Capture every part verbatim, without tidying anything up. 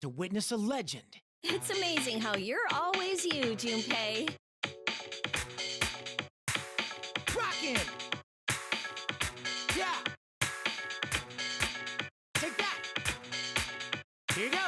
to witness a legend. It's amazing how you're always you, Junpei. Rockin'! Yeah! Take that! Here you go!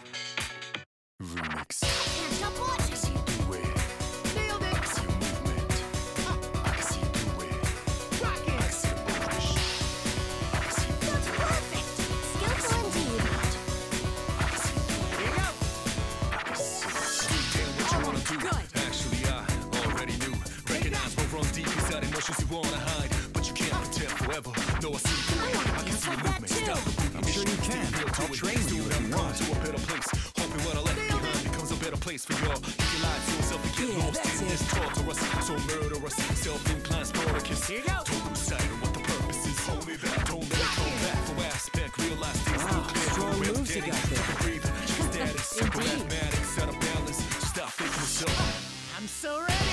Remix. Can't stop watching. See you do it. Nailed it! I see your movement. I can see you do it. Rockin'! I can see your polish. I can see you do That's it. perfect. Skillful indeed. I can see you do it. Here you go! I can see you do what you wanna do. Good. Actually, I already knew. Recognize what runs deep inside emotions you wanna hide, but you can't pretend forever. No, I see you do it. I can see your that movement. too. Stop the beat. I'm sure you can. I'll train you if you want. To a better place. Hoping what I left behind becomes a better place for y'all. You can lie to yourself and get Yeah, lost that's in this it. torturous, so murderous, self-inclined Spartacus. Here you go. Don't lose sight of what the purpose is. Hold me back, don't let it come back. For aspect, realize things Wow, look clear. strong Real moves you getting, got there. breathe, status, simple Indeed. mathematics, out of balance. Stop thinking yourself. I'm so ready!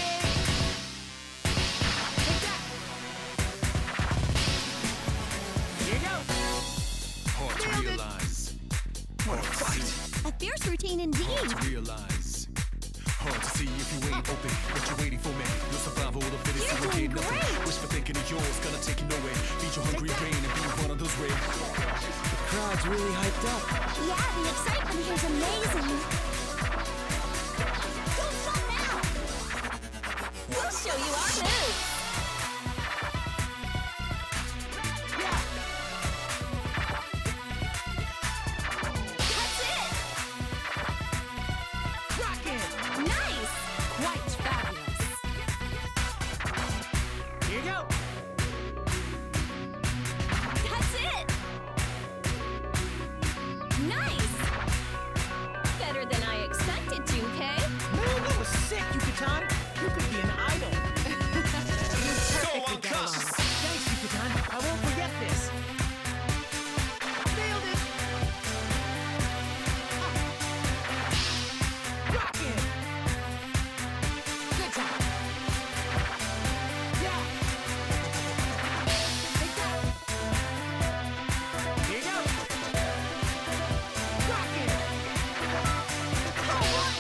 Take that! Here you go! Hard to Nailed it. realize. Hard to see. A fierce routine Hard indeed. to realize. Hard to see if you ain't open. What you waiting for, man? Your survival of the fittest. You're You doing ain't nothing. great. Wish for thinking of yours, gonna take you nowhere. Feed your hungry brain and be one of those rare. The crowd's really hyped up. Yeah, the excitement here's amazing. Don't stop now. We'll show you our moves. Yeah! That's it. Rockin'! Nice. Quite fabulous. Here you go! That's it. Nice. Better than I expected, Junpei. Man, that was sick, Yucatan! You could be an idol! You perfectly got unconscious. along. Thanks, Yucatan. I won't forget this. Nailed it! Rockin'! Good job. Yeah! Take that! Here you go! Rockin'! All right!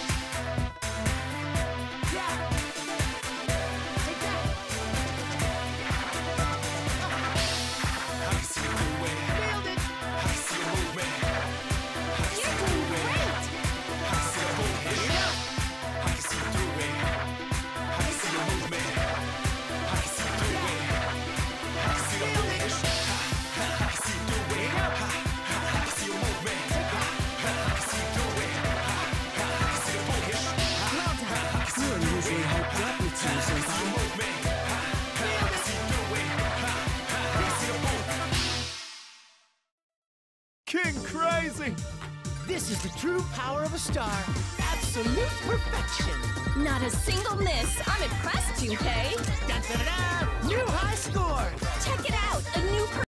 Yeah! Take that! I can see you do it. Nailed it! I can see your movement. I can see You're you doing do it. great. I can see your movement. I can see you do it. I can see your movement. I can see you do it. I can see your movement. I can see you do it. I can see your movement. I can see you do it. I can see your movement. You are usually hyped up with you, Senpai. King Crazy! This is the true power of a star. Absolute perfection. Not a single miss. I'm impressed, Junpei. Da da da da! New high score! Check it out. A new